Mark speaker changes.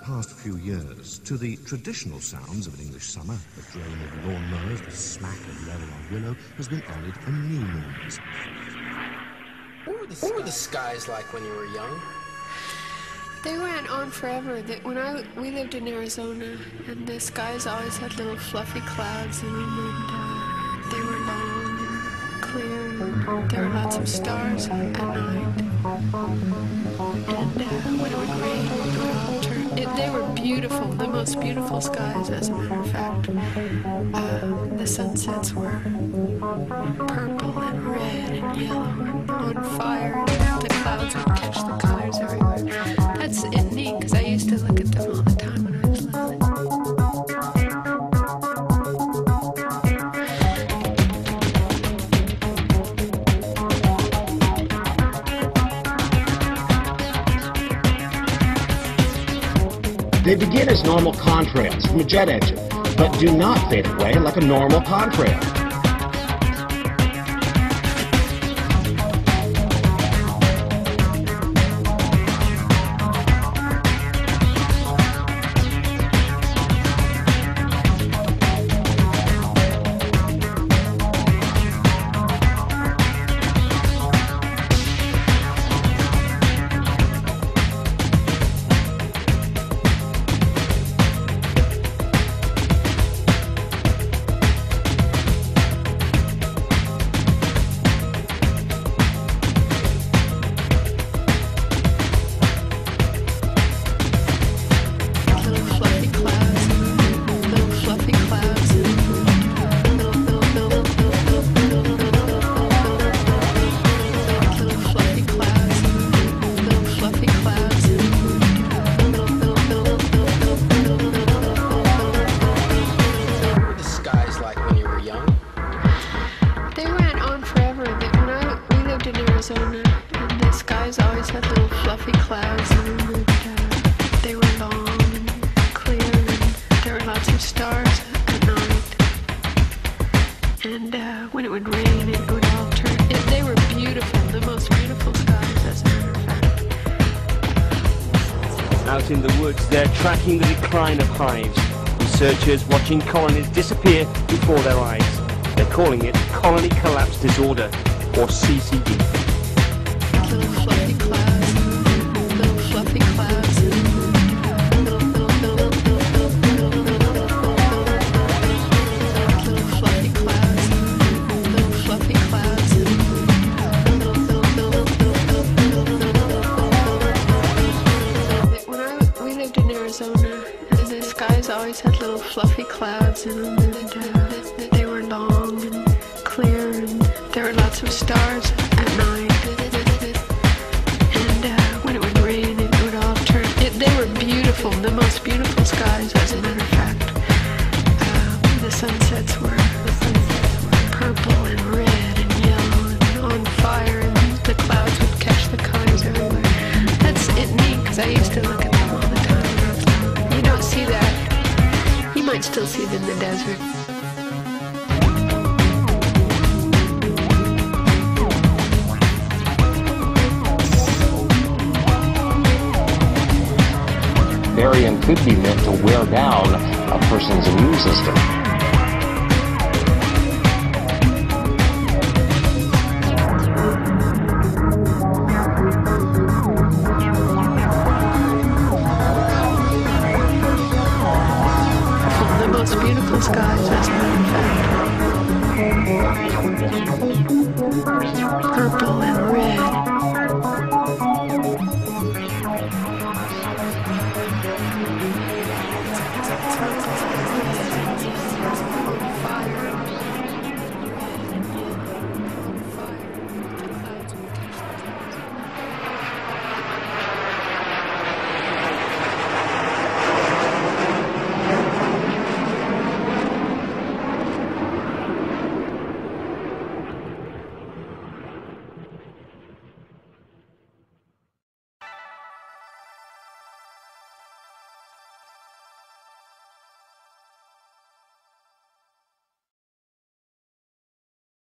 Speaker 1: past few years to the traditional sounds of an English summer. The drone of lawn mowers, the smack of level on willow, has been honoured a new noise.
Speaker 2: What were the skies like when you were young?
Speaker 3: They went on forever. We lived in Arizona, and the skies always had little fluffy clouds in them, and they were long and clear, and there were lots of stars at night. And when it would rain, it would all turn. They were beautiful, the most beautiful skies, as a matter of fact. The sunsets were purple and red and yellow and on fire, and the clouds would catch the colors everywhere. That's neat, because I used to look at them all the time when I was little.
Speaker 4: They begin as normal contrails from a jet engine, but do not fade away like a normal contrail. And the skies always had little fluffy clouds in them, and they were long and clear, and there were lots of stars at night. And when it would rain, it would all turn. They were beautiful, the most beautiful skies, as a matter of fact.
Speaker 5: Out in the woods, they're tracking the decline of hives. Researchers watching colonies disappear before their eyes. They're calling it Colony Collapse Disorder, or CCD.
Speaker 3: Little fluffy clouds, little fluffy clouds, little fluffy clouds, little fluffy clouds. We lived in Arizona, and the skies always had little fluffy clouds in them, and they were long and clear, and there were lots of stars at night. And when it would rain, it would all turn. They were beautiful, the most beautiful skies, as a matter of fact. The sunsets were purple and red and yellow and on fire, and the clouds would catch the colors everywhere. That's neat, because I used to look at them all the time. You don't see that. You might still see them in the desert.
Speaker 4: Barium could be meant to wear down a person's immune system.
Speaker 3: The most beautiful skies, as a matter of fact. Purple and red